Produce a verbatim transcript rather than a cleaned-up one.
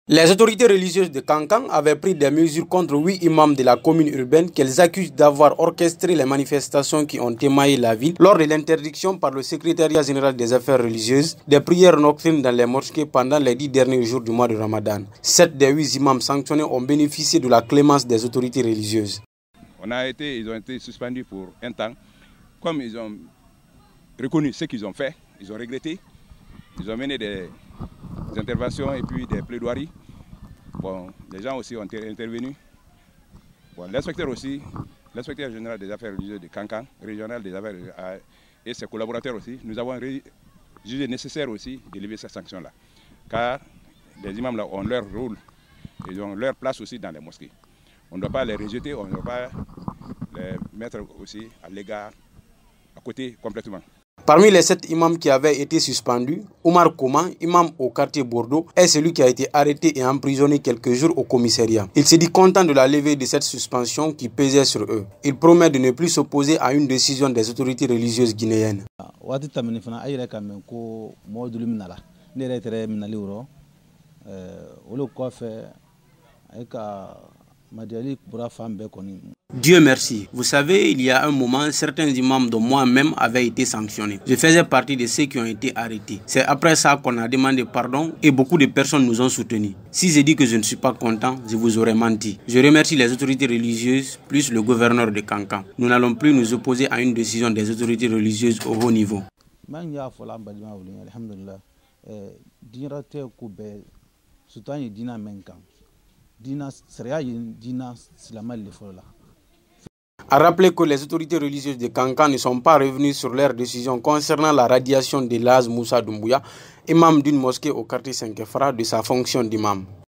Les autorités religieuses de Kankan avaient pris des mesures contre huit imams de la commune urbaine qu'elles accusent d'avoir orchestré les manifestations qui ont émaillé la ville lors de l'interdiction par le secrétariat général des affaires religieuses des prières nocturnes dans les mosquées pendant les dix derniers jours du mois de Ramadan. Sept des huit imams sanctionnés ont bénéficié de la clémence des autorités religieuses. On a été, ils ont été suspendus pour un temps. Comme ils ont reconnu ce qu'ils ont fait, ils ont regretté, ils ont mené des Des interventions et puis des plaidoiries. Bon, les gens aussi ont intervenu. Bon, l'inspecteur aussi, l'inspecteur général des affaires religieuses de Kankan, régional des affaires et ses collaborateurs aussi, nous avons jugé nécessaire aussi de lever ces sanctions-là. Car les imams là ont leur rôle, ils ont leur place aussi dans les mosquées. On ne doit pas les rejeter, on ne doit pas les mettre aussi à l'égard, à côté complètement. Parmi les sept imams qui avaient été suspendus, Omar Kouman, imam au quartier Bordeaux, est celui qui a été arrêté et emprisonné quelques jours au commissariat. Il s'est dit content de la levée de cette suspension qui pesait sur eux. Il promet de ne plus s'opposer à une décision des autorités religieuses guinéennes. Dieu merci. Vous savez, il y a un moment, certains imams de moi-même avaient été sanctionnés. Je faisais partie de ceux qui ont été arrêtés. C'est après ça qu'on a demandé pardon et beaucoup de personnes nous ont soutenus. Si j'ai dit que je ne suis pas content, je vous aurais menti. Je remercie les autorités religieuses plus le gouverneur de Kankan. Nous n'allons plus nous opposer à une décision des autorités religieuses au haut niveau. A rappeler que les autorités religieuses de Kankan ne sont pas revenues sur leurs décisions concernant la radiation de Laz Moussa Doumbouya, imam d'une mosquée au quartier Saint-Kefra, de sa fonction d'imam.